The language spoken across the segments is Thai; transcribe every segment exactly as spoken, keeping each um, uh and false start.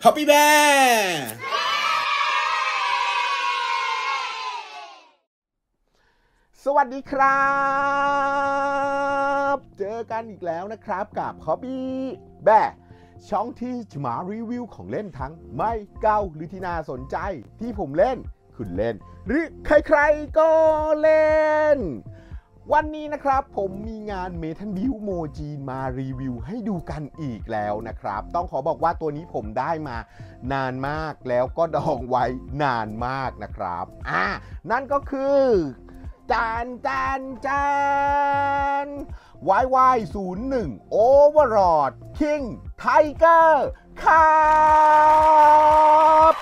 Happy Bear สวัสดีครับเจอกันอีกแล้วนะครับกับ Hobby Bear ช่องที่จะมารีวิวของเล่นทั้งไม่เก่าหรือที่น่าสนใจที่ผมเล่นคุณเล่นหรือใครๆก็เล่นวันนี้นะครับผมมีงาน Metal Build โมจีนมารีวิวให้ดูกันอีกแล้วนะครับต้องขอบอกว่าตัวนี้ผมได้มานานมากแล้วก็ดองไว้นานมากนะครับอ่านั่นก็คือจานจานจาน วาย วาย ศูนย์ หนึ่ง Overlord King Tiger ครับ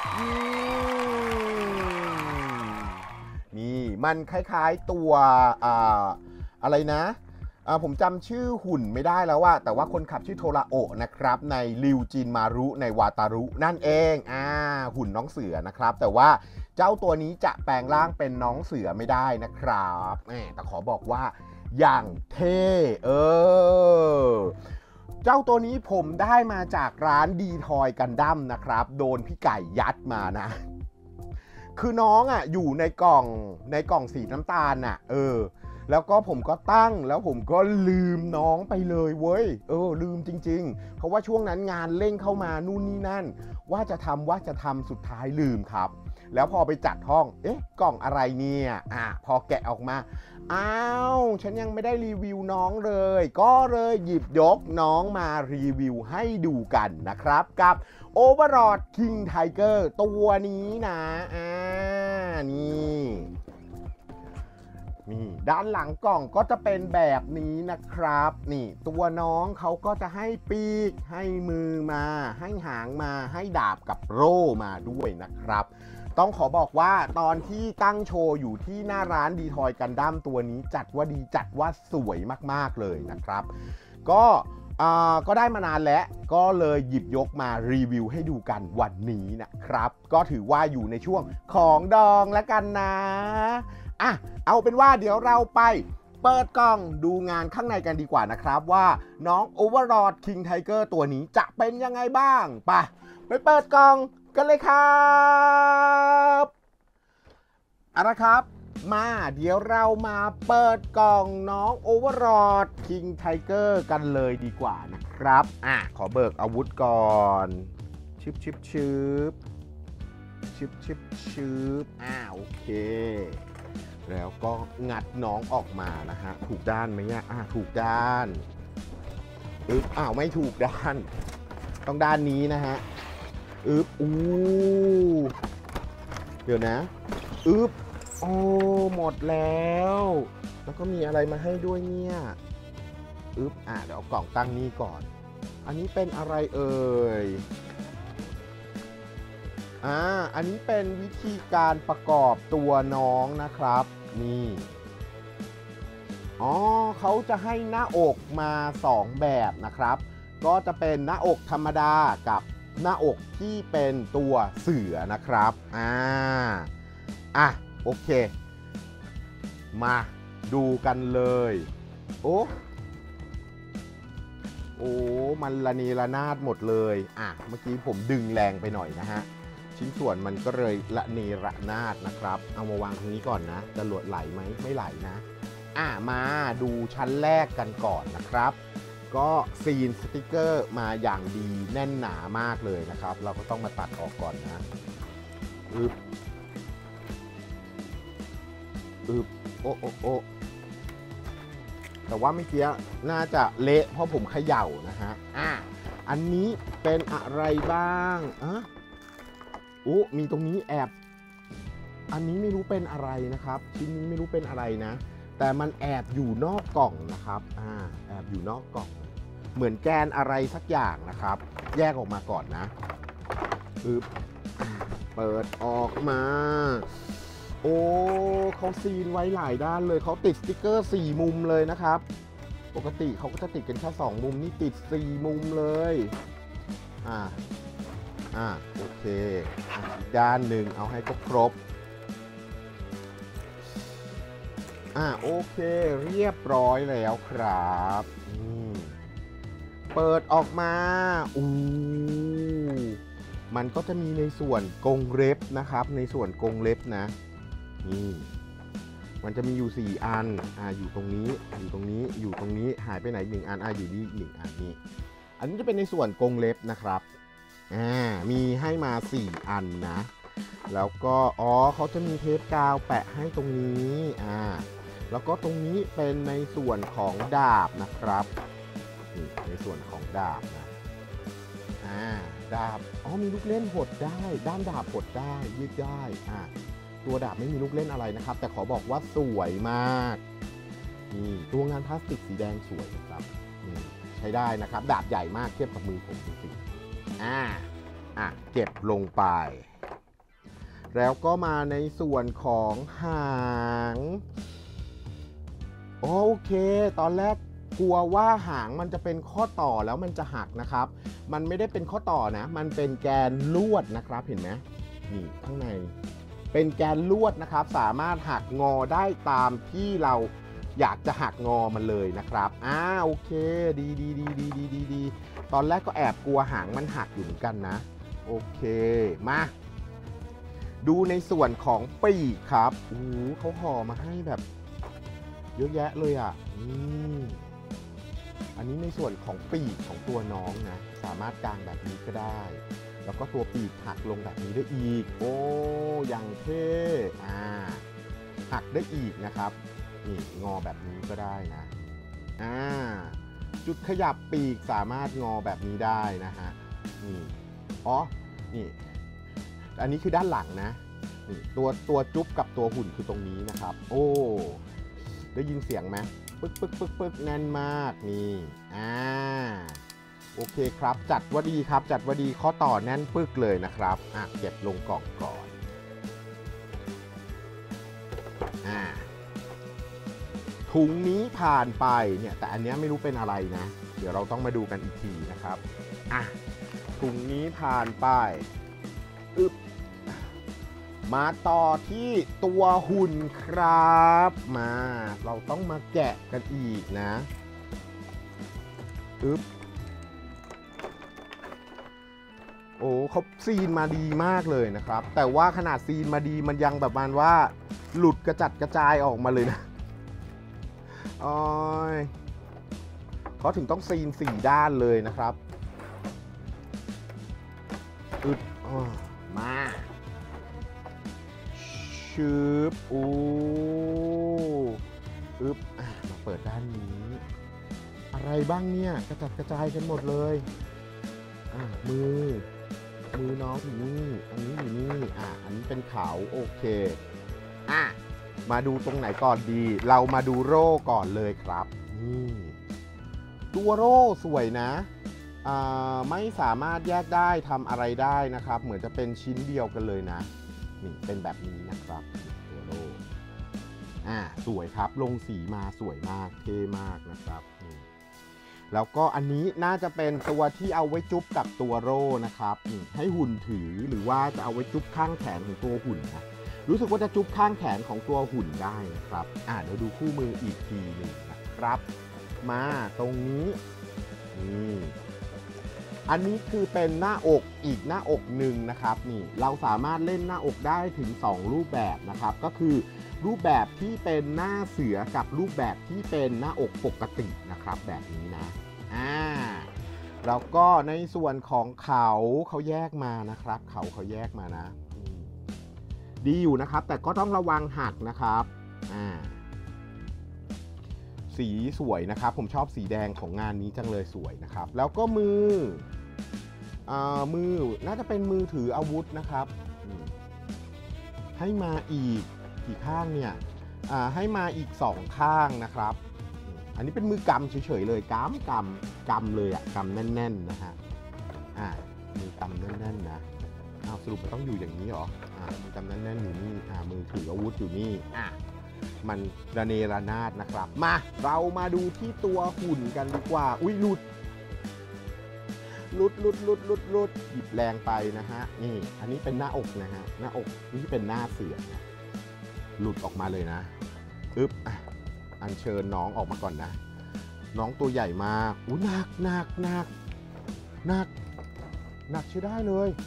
นี่มันคล้ายๆตัวอ่าอะไรนะผมจำชื่อหุ่นไม่ได้แล้วว่าแต่ว่าคนขับชื่อโทราโอะนะครับในริวจินมารุในวาตารุนั่นเองอ่าหุ่นน้องเสือนะครับแต่ว่าเจ้าตัวนี้จะแปลงร่างเป็นน้องเสือไม่ได้นะครับแต่ขอบอกว่าอย่างเท่เออเจ้าตัวนี้ผมได้มาจากร้านดีทอยกันดั้มนะครับโดนพี่ไก่ยัดมานะคือน้องอ่ะอยู่ในกล่องในกล่องสีน้ำตาลน่ะเออแล้วก็ผมก็ตั้งแล้วผมก็ลืมน้องไปเลยเว้ยเออลืมจริงๆเพราะว่าช่วงนั้นงานเร่งเข้ามานู่นนี่นั่นว่าจะทำว่าจะทำสุดท้ายลืมครับแล้วพอไปจัดห้องเอ๊ะกล่องอะไรเนี่ยอ่ะพอแกะออกมาอ้าวฉันยังไม่ได้รีวิวน้องเลยก็เลยหยิบยกน้องมารีวิวให้ดูกันนะครับกับ Overlord King Tiger ตัวนี้นะอ่านี่นี่ด้านหลังกล่องก็จะเป็นแบบนี้นะครับนี่ตัวน้องเขาก็จะให้ปีกให้มือมาให้หางมาให้ดาบกับโล่มาด้วยนะครับต้องขอบอกว่าตอนที่ตั้งโชว์อยู่ที่หน้าร้านดีทอยกันดั้มตัวนี้จัดว่าดีจัดว่าสวยมากๆเลยนะครับก็ก็ได้มานานแล้วก็เลยหยิบยกมารีวิวให้ดูกันวันนี้นะครับก็ถือว่าอยู่ในช่วงของดองแล้วกันนะอ่ะเอาเป็นว่าเดี๋ยวเราไปเปิดกล่องดูงานข้างในกันดีกว่านะครับว่าน้อง Overlord King Tiger ตัวนี้จะเป็นยังไงบ้างไปไปเปิดกล่องกันเลยครับเอาละครับมาเดี๋ยวเรามาเปิดกล่องน้อง Overlord King Tiger กันเลยดีกว่านะครับอ่ะขอเบิกอาวุธก่อนชึบชึบชึบชึบชึบชึบอ่าโอเคแล้วก็งัดน้องออกมานะฮะถูกด้านไหมเนี่ยอ่าถูกด้านอึ๊บอ้าวไม่ถูกด้านต้องด้านนี้นะฮะอึ๊บอู้เดี๋ยวนะอึ๊บโอ้หมดแล้วแล้วก็มีอะไรมาให้ด้วยเนี่ยอึ๊บอ่ะเดี๋ยวเอากล่องตั้งนี้ก่อนอันนี้เป็นอะไรเอ่ยอ่าอันนี้เป็นวิธีการประกอบตัวน้องนะครับนี่อ๋อเขาจะให้หน้าอกมาสองแบบนะครับก็จะเป็นหน้าอกธรรมดากับหน้าอกที่เป็นตัวเสือนะครับอ่าอ่ะโอเคมาดูกันเลยโอ้โอ้มันระเนระนาดหมดเลยอ่ะเมื่อกี้ผมดึงแรงไปหน่อยนะฮะชิ้นส่วนมันก็เลยระเนระนาดนะครับเอามาวางตรงนี้ก่อนนะจะหลวดไหลไหมไม่ไหลนะอ่ะมาดูชั้นแรกกันก่อนนะครับก็ซีนสติกเกอร์มาอย่างดีแน่นหนามากเลยนะครับเราก็ต้องมาตัดออกก่อนนะอึบอึบโอ้โอ้โอ้แต่ว่าเมื่อกี้น่าจะเละเพราะผมเขย่านะฮะอ่ะอันนี้เป็นอะไรบ้างอ่ะโอ้มีตรงนี้แอบอันนี้ไม่รู้เป็นอะไรนะครับชิ้นนี้ไม่รู้เป็นอะไรนะแต่มันแอบอยู่นอกกล่องนะครับอ่าแอบอยู่นอกกล่องเหมือนแกนอะไรสักอย่างนะครับแยกออกมาก่อนนะปึ๊บเปิดออกมาโอ้เขาซีนไว้หลายด้านเลยเขาติดสติ๊กเกอร์สี่มุมเลยนะครับปกติเขาก็จะติดกันแค่สองมุมนี่ติดสี่มุมเลยอ่าอ่าโอเคด้านหนึ่งเอาให้ครบอ่าโอเคเรียบร้อยแล้วครับเปิดออกมาอู้มันก็จะมีในส่วนกรงเล็บนะครับในส่วนกรงเล็บนะนี่มันจะมีอยู่สี่อันอ่าอยู่ตรงนี้อยู่ตรงนี้อยู่ตรงนี้หายไปไหนหนึ่งอันอ่าอยู่นี่หนึ่งอันนี้อันนี้จะเป็นในส่วนกรงเล็บนะครับอ่ามีให้มาสี่อันนะแล้วก็อ๋อเขาจะมีเทปกาวแปะให้ตรงนี้อ่าแล้วก็ตรงนี้เป็นในส่วนของดาบนะครับนี่ในส่วนของดาบนะอ่าดาบอ๋อมีลูกเล่นหดได้ด้ามดาบหดได้ยืดได้อ่าตัวดาบไม่มีลูกเล่นอะไรนะครับแต่ขอบอกว่าสวยมากนี่ตัวงานพลาสติกสีแดงสวยนะครับนี่ใช้ได้นะครับดาบใหญ่มากเทียบกับมือผมจริงๆอ่าอ่ะเก็บลงไปแล้วก็มาในส่วนของหางโอเคตอนแรกกลัวว่าหางมันจะเป็นข้อต่อแล้วมันจะหักนะครับมันไม่ได้เป็นข้อต่อนะมันเป็นแกนลวดนะครับเห็นไหมนี่ข้างในเป็นแกนลวดนะครับสามารถหักงอได้ตามที่เราอยากจะหักงอมันเลยนะครับอ่าโอเคดีดีดีดีดีดีดีตอนแรกก็แอบกลัวหางมันหักอยู่เหมือนกันนะโอเคมาดูในส่วนของปีกครับโอ้โหเขาห่อมาให้แบบเยอะแยะเลยอ่ะอืมอันนี้ในส่วนของปีกของตัวน้องนะสามารถกางแบบนี้ก็ได้แล้วก็ตัวปีกหักลงแบบนี้ได้อีกโอ้ยังเท่อ่าหักได้อีกนะครับนี่งอแบบนี้ก็ได้นะอ่าจุดขยับปีกสามารถงอแบบนี้ได้นะฮะนี่อ๋อนี่อันนี้คือด้านหลังนะนี่ตัวตัวจุ๊บกับตัวหุ่นคือตรงนี้นะครับโอ้ได้ยินเสียงไหมปึ๊กปึ๊กปึ๊กปึ๊กแน่นมากนี่อ่าโอเคครับจัดว่าดีครับจัดว่าดีข้อต่อแน่นปึ๊กเลยนะครับอ่ะเก็บลงกล่องก่อนอ่าถุงนี้ผ่านไปเนี่ยแต่อันนี้ไม่รู้เป็นอะไรนะเดี๋ยวเราต้องมาดูกันอีกทีนะครับอ่ะถุงนี้ผ่านไปอึบมาต่อที่ตัวหุ่นครับมาเราต้องมาแกะกันอีกนะอึบโอ้เขาซีนมาดีมากเลยนะครับแต่ว่าขนาดซีนมาดีมันยังแบบมันว่าหลุดกระจัดกระจายออกมาเลยนะอ๋อเขาถึงต้องซีนสี่ด้านเลยนะครับอึดมาชืบอู้อึบมาเปิดด้านนี้อะไรบ้างเนี่ยกระจัดกระจายกันหมดเลยอ่ะมือมือน้องอยู่นี่อันนี้อยู่นี่อ่ะอันนี้เป็นเขาโอเคอ่ะมาดูตรงไหนก่อนดีเรามาดูโร่ก่อนเลยครับนี่ตัวโร่สวยนะอ่าไม่สามารถแยกได้ทำอะไรได้นะครับเหมือนจะเป็นชิ้นเดียวกันเลยนะนี่เป็นแบบนี้นะครับตัวโร่อ่าสวยครับลงสีมาสวยมากเท่มากนะครับนี่แล้วก็อันนี้น่าจะเป็นตัวที่เอาไว้จุ๊บกับตัวโร่นะครับนี่ให้หุ่นถือหรือว่าจะเอาไว้จุ๊บข้างแขนของตัวหุ่นนะรู้สึกว่าจะจุ๊บข้างแขนของตัวหุ่นได้นะครับอ่าเดี๋ยวดูคู่มืออีกทีหนึ่งนะครับมาตรงนี้นี่อันนี้คือเป็นหน้าอกอีกหน้าอกหนึ่งนะครับนี่เราสามารถเล่นหน้าอกได้ถึงสองรูปแบบนะครับก็คือรูปแบบที่เป็นหน้าเสือกับรูปแบบที่เป็นหน้าอกปกตินะครับแบบนี้นะอ่าแล้วก็ในส่วนของเขาเขาแยกมานะครับเขาเขาแยกมานะดีอยู่นะครับแต่ก็ต้องระวังหักนะครับอ่าสีสวยนะครับผมชอบสีแดงของงานนี้จังเลยสวยนะครับแล้วก็มืออ่ามือน่าจะเป็นมือถืออาวุธนะครับให้มาอีกกี่ข้างเนี่ยอ่าให้มาอีกสองข้างนะครับอันนี้เป็นมือกำเฉยๆเลยกำกำกำเลยอะกำแน่นๆนะฮะอ่ามือกำแน่นๆนะอ้าวสรุปมันต้องอยู่อย่างนี้เหรออ่ามือกำแน่นๆอยู่นี่อ่ามือถืออาวุธอยู่นี่อ่ะมันระเนระนาดนะครับมาเรามาดูที่ตัวหุ่นกันดีกว่าอุ้ยหลุดหลุดหลุดหลุดหลุดหลุดหยิบแรงไปนะฮะนี่อันนี้เป็นหน้าอกนะฮะหน้าอกนี่เป็นหน้าเสือนะหลุดออกมาเลยนะอึ๊บอัญเชิญน้องออกมาก่อนนะน้องตัวใหญ่มากอู้หนักหนักหนักหนักหนักใช้ได้เลย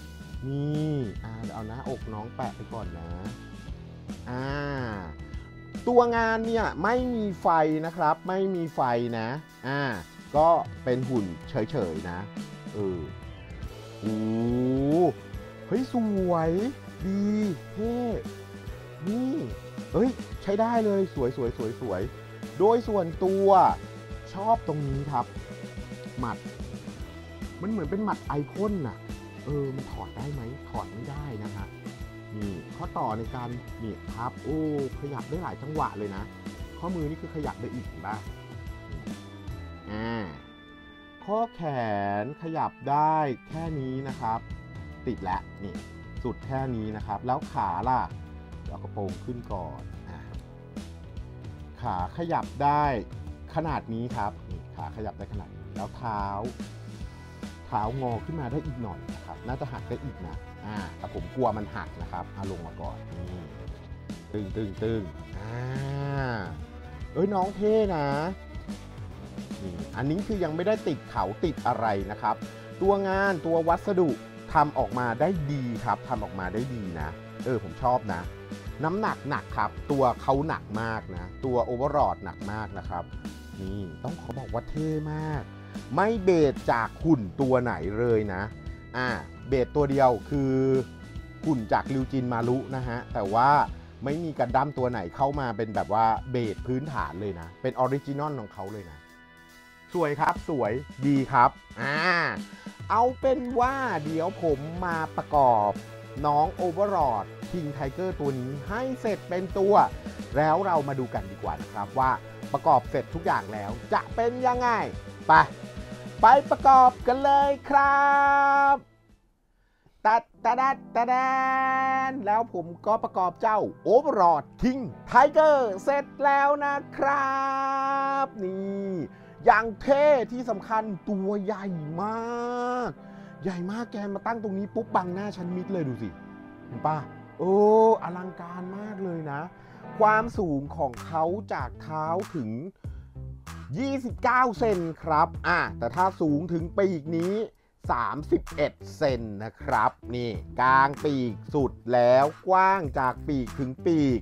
นี่อ่าเอาหน้าอกน้องแปะไปก่อนนะอ่าตัวงานเนี่ยไม่มีไฟนะครับไม่มีไฟนะอ่าก็เป็นหุ่นเฉยๆนะเออโอ้เฮ้ยสวยดีเท่นี่เอ้ยใช้ได้เลยสวยสวยสวยสวยโดยส่วนตัวชอบตรงนี้ครับหมัดมันเหมือนเป็นหมัดไอคอนน่ะเออมันถอดได้ไหมถอดไม่ได้นะฮะนี่ข้อต่อในการนี่ครับโอ้ขยับได้หลายจังหวะเลยนะข้อมือนี่คือขยับได้อีกเห็นป่ะอ่าข้อแขนขยับได้แค่นี้นะครับติดแล้วนี่สุดแค่นี้นะครับแล้วขาล่ะเอากระโปรงขึ้นก่อนอ่าขาขยับได้ขนาดนี้ครับนี่ขาขยับได้ขนาดนี้แล้วเท้าเท้างอขึ้นมาได้อีกหน่อยนะครับน่าจะหักได้อีกนะอ่าแต่ผมกลัวมันหักนะครับเอาลงมาก่อนนี่ตึงตึงตึงอ่าเอ้ยน้องเท่นะนี่อันนี้คือยังไม่ได้ติดเขาติดอะไรนะครับตัวงานตัววัสดุทำออกมาได้ดีครับทำออกมาได้ดีนะเออผมชอบนะน้ำหนักหนักครับตัวเขาหนักมากนะตัวโอเวอร์ลอดหนักมากนะครับนี่ต้องขอบอกว่าเท่มากไม่เบสจากหุ่นตัวไหนเลยนะอ่าเบสตัวเดียวคือหุ่นจากริวจินมารุนะฮะแต่ว่าไม่มีกันดั้มตัวไหนเข้ามาเป็นแบบว่าเบสพื้นฐานเลยนะเป็นออริจินอลของเขาเลยนะสวยครับสวยดีครับอ่าเอาเป็นว่าเดี๋ยวผมมาประกอบน้องโอเวอร์ลอดคิงไทเกอร์ตัวนี้ให้เสร็จเป็นตัวแล้วเรามาดูกันดีกว่านะครับว่าประกอบเสร็จทุกอย่างแล้วจะเป็นยังไงไปไปประกอบกันเลยครับตัดตะดัดตะแดนแล้วผมก็ประกอบเจ้าโอเวอร์ลอดคิงไทเกอร์เสร็จแล้วนะครับนี่อย่างเท่ที่สำคัญตัวใหญ่มากใหญ่มากแกนมาตั้งตรงนี้ปุ๊บบังหน้าฉันมิดเลยดูสิเห็นป่ะโอ้อลังการมากเลยนะความสูงของเขาจากเท้าถึงยี่สิบเก้าเซนครับอ่ะแต่ถ้าสูงถึงปีกนี้สามสิบเอ็ดเซนนะครับนี่กลางปีกสุดแล้วกว้างจากปีกถึงปีก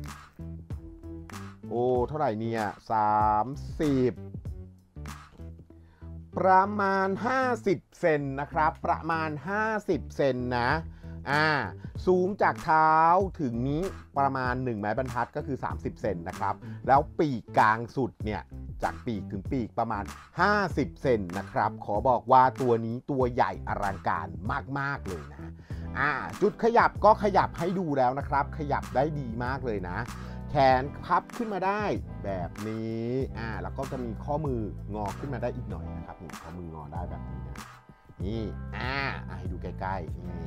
โอ้เท่าไหร่เนี่ยสามสิบประมาณห้าสิบเซนนะครับประมาณห้าสิบเซนนะอ่าสูงจากเท้าถึงนี้ประมาณหนึ่งไม้บรรทัดก็คือสามสิบเซนนะครับแล้วปีกกลางสุดเนี่ยจากปีกถึงปีกประมาณห้าสิบเซนนะครับขอบอกว่าตัวนี้ตัวใหญ่อลังการมากๆเลยนะอ่าจุดขยับก็ขยับให้ดูแล้วนะครับขยับได้ดีมากเลยนะแขนพับขึ้นมาได้แบบนี้อ่าแล้วก็จะมีข้อมืองอขึ้นมาได้อีกหน่อยนะครับนี่ข้อมืองอได้แบบนี้นะนี่อ่าให้ดูใกล้ๆนี่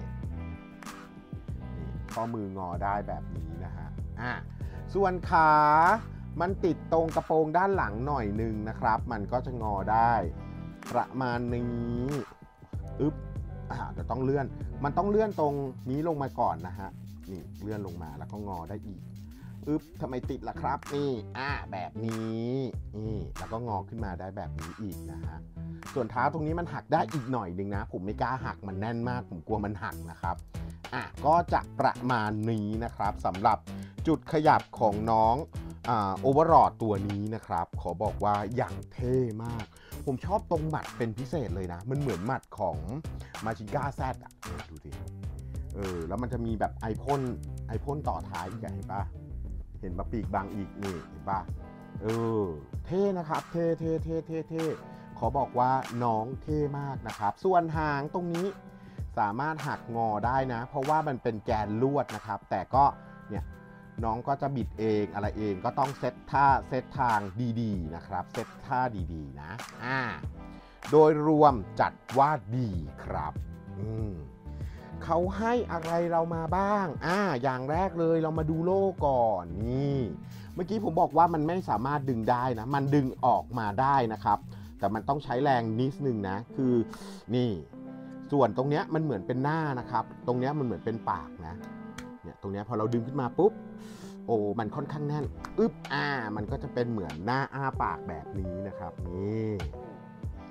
ข้อมืองอได้แบบนี้นะฮะอ่าส่วนขามันติดตรงกระโปรงด้านหลังหน่อยนึงนะครับมันก็จะงอได้ประมาณนี้อึ๊บอ่าแต่ต้องเลื่อนมันต้องเลื่อนตรงนี้ลงมาก่อนนะฮะนี่เลื่อนลงมาแล้วก็งอได้อีกอึ๊บทำไมติดล่ะครับนี่อ่าแบบนี้นี่แล้วก็งอขึ้นมาได้แบบนี้อีกนะฮะส่วนเท้าตรงนี้มันหักได้อีกหน่อยนึงนะผมไม่กล้าหักมันแน่นมากผมกลัวมันหักนะครับอ่ะก็จะประมาณนี้นะครับสำหรับจุดขยับของน้องโอเวอร์ลอดตัวนี้นะครับขอบอกว่าอย่างเท่มากผมชอบตรงหมัดเป็นพิเศษเลยนะมันเหมือนหมัดของมาชิก้าแซดอ่ะดูดิเออแล้วมันจะมีแบบไอพ่นไอพ่นต่อท้ายอีกเห็นปะเห็นปะปีกบางอีกนี่เห็นปะเออเท่นะครับเท่เท่เท่เท่เท่ขอบอกว่าน้องเท่มากนะครับส่วนหางตรงนี้สามารถหักงอได้นะเพราะว่ามันเป็นแกนลวดนะครับแต่ก็เนี่ยน้องก็จะบิดเองอะไรเองก็ต้องเซตท่าเซตทางดีๆนะครับเซตท่าดีๆนะอ่าโดยรวมจัดว่าดีครับอืมเขาให้อะไรเรามาบ้างอ่าอย่างแรกเลยเรามาดูโล่ก่อนนี่เมื่อกี้ผมบอกว่ามันไม่สามารถดึงได้นะมันดึงออกมาได้นะครับแต่มันต้องใช้แรงนิดนึงนะคือนี่ส่วนตรงเนี้ยมันเหมือนเป็นหน้านะครับตรงเนี้ยมันเหมือนเป็นปากนะเนี่ยตรงเนี้ยพอเราดึงขึ้นมาปุ๊บโอ้มันค่อนข้างแน่นอึ๊บอ่ามันก็จะเป็นเหมือนหน้าอ้าปากแบบนี้นะครับนี่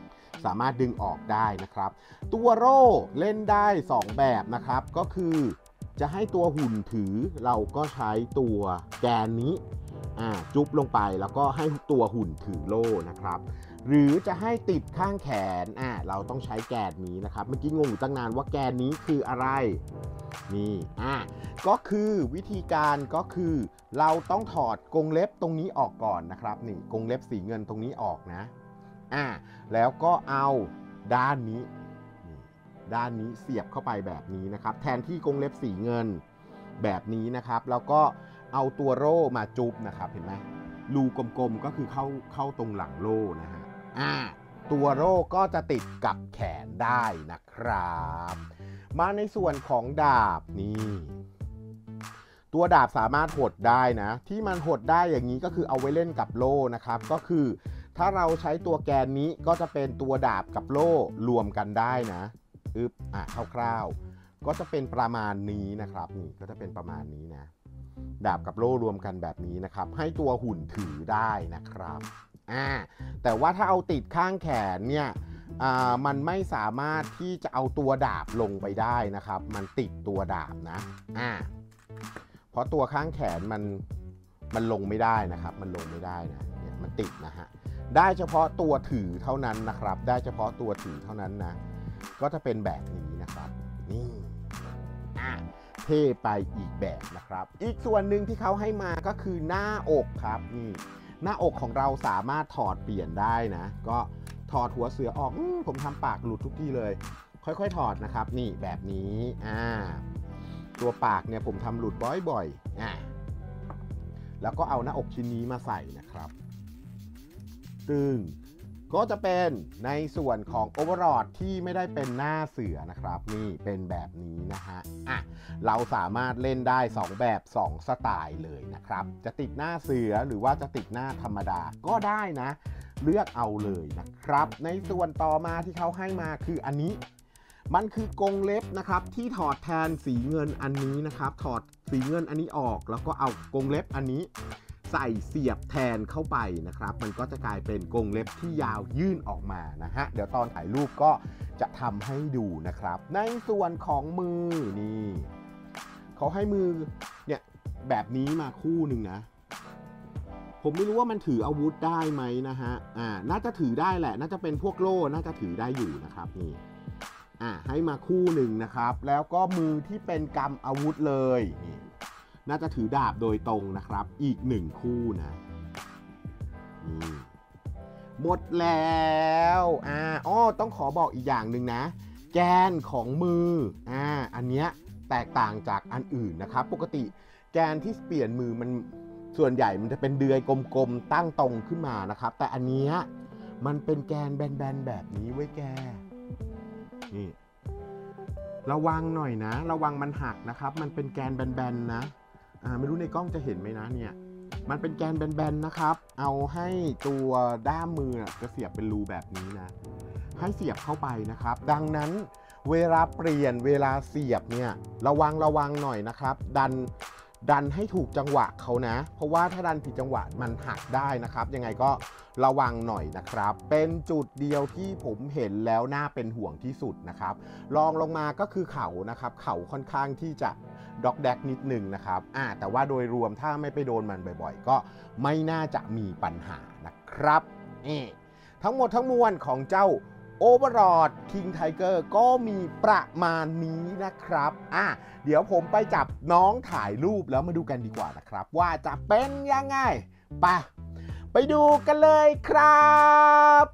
สามารถดึงออกได้นะครับตัวโร่เล่นได้สองแบบนะครับก็คือจะให้ตัวหุ่นถือเราก็ใช้ตัวแกนนี้จุ๊บลงไปแล้วก็ให้ตัวหุ่นถือโล่นะครับหรือจะให้ติดข้างแขนอ่าเราต้องใช้แกนนี้นะครับเมื่อกี้งงอยู่ตั้งนานว่าแกนนี้คืออะไรนี่อ่าก็คือวิธีการก็คือเราต้องถอดกรงเล็บตรงนี้ออกก่อนนะครับนี่กรงเล็บสีเงินตรงนี้ออกนะอ่าแล้วก็เอาด้านนี้ด้านนี้เสียบเข้าไปแบบนี้นะครับแทนที่กรงเล็บสีเงินแบบนี้นะครับแล้วก็เอาตัวโล่มาจุ๊บนะครับเห็นไหมรูกลมๆก็คือเข้าเข้าตรงหลังโล่นะฮะอ่าตัวโล่ก็จะติดกับแขนได้นะครับมาในส่วนของดาบนี่ตัวดาบสามารถหดได้นะที่มันหดได้อย่างนี้ก็คือเอาไว้เล่นกับโล่นะครับก็คือถ้าเราใช้ตัวแกนนี้ก็จะเป็นตัวดาบกับโล่รวมกันได้นะอึบอ่ะคร่าวๆก็จะเป็นประมาณนี้นะครับนี่ก็จะเป็นประมาณนี้นะดาบกับโล่รวมกันแบบนี้นะครับให้ตัวหุ่นถือได้นะครับอ่าแต่ว่าถ้าเอาติดข้างแขนเนี่ยอ่ามันไม่สามารถที่จะเอาตัวดาบลงไปได้นะครับมันติดตัวดาบนะอ่าเพราะตัวข้างแขนมันมันลงไม่ได้นะครับมันลงไม่ได้นะเนี่ยมันติดนะฮะได้เฉพาะตัวถือเท่านั้นนะครับได้เฉพาะตัวถือเท่านั้นนะก็จะเป็นแบบนี้นะครับนี่อ่ะเท่ไปอีกแบบนะครับอีกส่วนหนึ่งที่เขาให้มาก็คือหน้าอกครับนี่หน้าอกของเราสามารถถอดเปลี่ยนได้นะก็ถอดหัวเสือออกอผมทำปากหลุดทุกทีเลยค่อยๆถอดนะครับนี่แบบนี้อ่าตัวปากเนี่ยผมทำหลุดบ่อยๆอ่าแล้วก็เอาหน้าอกชิ้นนี้มาใส่นะครับซึ่งก็จะเป็นในส่วนของโอเวอร์ลอดที่ไม่ได้เป็นหน้าเสือนะครับนี่เป็นแบบนี้นะฮะอ่ะเราสามารถเล่นได้สองแบบสองสไตล์เลยนะครับจะติดหน้าเสือหรือว่าจะติดหน้าธรรมดาก็ได้นะเลือกเอาเลยนะครับในส่วนต่อมาที่เขาให้มาคืออันนี้มันคือกรงเล็บนะครับที่ถอดแทนสีเงินอันนี้นะครับถอดสีเงินอันนี้ออกแล้วก็เอากรงเล็บอันนี้ใส่เสียบแทนเข้าไปนะครับมันก็จะกลายเป็นกรงเล็บที่ยาวยื่นออกมานะฮะเดี๋ยวตอนถ่ายรูปก็จะทำให้ดูนะครับในส่วนของมือนี่เขาให้มือเนี่ยแบบนี้มาคู่หนึ่งนะผมไม่รู้ว่ามันถืออาวุธได้ไหมนะฮะอ่าน่าจะถือได้แหละน่าจะเป็นพวกโล่น่าจะถือได้อยู่นะครับนี่อ่าให้มาคู่หนึ่งนะครับแล้วก็มือที่เป็นกำอาวุธเลยนี่น่าจะถือดาบโดยตรงนะครับอีกหนึ่งคู่นะนี่หมดแล้วอ่าอ้อต้องขอบอกอีกอย่างหนึ่งนะแกนของมืออ่าอันเนี้ยแตกต่างจากอันอื่นนะครับปกติแกนที่เปลี่ยนมือมันส่วนใหญ่มันจะเป็นเดือยกลมๆตั้งตรงขึ้นมานะครับแต่อันเนี้ยมันเป็นแกนแบนๆแบบนี้ไว้แกนี่ระวังหน่อยนะระวังมันหักนะครับมันเป็นแกนแบนๆนะอ่าไม่รู้ในกล้องจะเห็นไหมนะเนี่ยมันเป็นแกนแบนๆนะครับเอาให้ตัวด้ามมือจะเสียบเป็นรูแบบนี้นะให้เสียบเข้าไปนะครับดังนั้นเวลาเปลี่ยนเวลาเสียบเนี่ยระวังระวังหน่อยนะครับดันดันให้ถูกจังหวะเขานะเพราะว่าถ้าดันผิดจังหวะมันหักได้นะครับยังไงก็ระวังหน่อยนะครับเป็นจุดเดียวที่ผมเห็นแล้วน่าเป็นห่วงที่สุดนะครับรองลงมาก็คือเข่านะครับเข่าค่อนข้างที่จะด็อกแดกนิดหนึ่งนะครับอ่าแต่ว่าโดยรวมถ้าไม่ไปโดนมันบ่อยๆก็ไม่น่าจะมีปัญหานะครับนี่ทั้งหมดทั้งมวลของเจ้าโอเวอร์ลอด King Tiger ก็มีประมาณนี้นะครับอ่ะเดี๋ยวผมไปจับน้องถ่ายรูปแล้วมาดูกันดีกว่านะครับว่าจะเป็นยังไงไปไปดูกันเลยครับ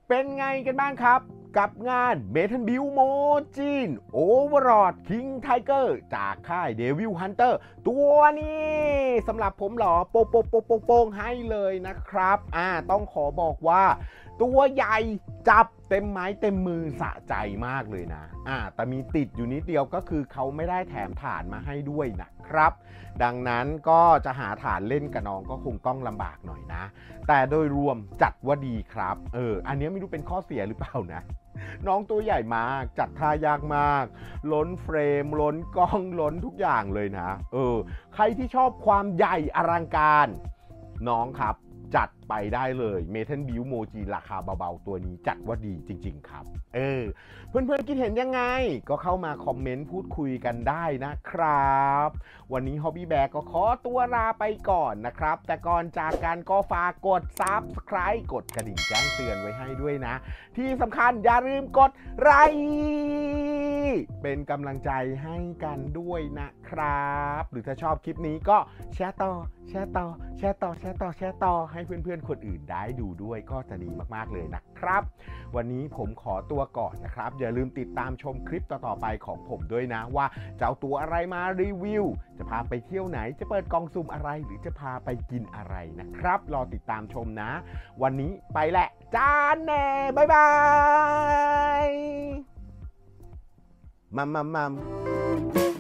เป็นไงกันบ้างครับกับงาน Metal Build โมจิน Overlord King Tiger จากค่าย Devil Hunter ตัวนี้สำหรับผมหรอโปโปโปโปโปงให้เลยนะครับอ่าต้องขอบอกว่าตัวใหญ่จับเต็มไม้เต็มมือสะใจมากเลยนะอ่าแต่มีติดอยู่นิดเดียวก็คือเขาไม่ได้แถมฐานมาให้ด้วยนะครับดังนั้นก็จะหาฐานเล่นกับน้องก็คงต้องลำบากหน่อยนะแต่โดยรวมจัดว่าดีครับเอออันนี้ไม่รู้เป็นข้อเสียหรือเปล่านะน้องตัวใหญ่มากจัดท่ายากมากล้นเฟรมล้นกล้องล้นทุกอย่างเลยนะเออใครที่ชอบความใหญ่อลังการน้องครับจัดไปได้เลย Metal Build โมจิราคาเบาๆตัวนี้จัดว่าดีจริงๆครับเออเพื่อนๆคิดเห็นยังไงก็เข้ามาคอมเมนต์พูดคุยกันได้นะครับวันนี้ Hobby Bear ก็ขอตัวลาไปก่อนนะครับแต่ก่อนจากกันก็ฝากกด ซับสไครบ์ กดกระดิ่งแจ้งเตือนไว้ให้ด้วยนะที่สำคัญอย่าลืมกดไลค์เป็นกำลังใจให้กันด้วยนะครับหรือถ้าชอบคลิปนี้ก็แชร์ต่อแชร์ต่อแชร์ต่อแชร์ต่อแชร์ต่อให้เพื่อนๆคนอื่นได้ดูด้วยก็จะดีมากๆเลยนะครับวันนี้ผมขอตัวก่อนนะครับอย่าลืมติดตามชมคลิปต่อๆไปของผมด้วยนะว่าจะเอาตัวอะไรมารีวิวจะพาไปเที่ยวไหนจะเปิดกล่องซุ่มอะไรหรือจะพาไปกินอะไรนะครับรอติดตามชมนะวันนี้ไปแหละจ้าแน่บ๊ายบายมัมมัมมัม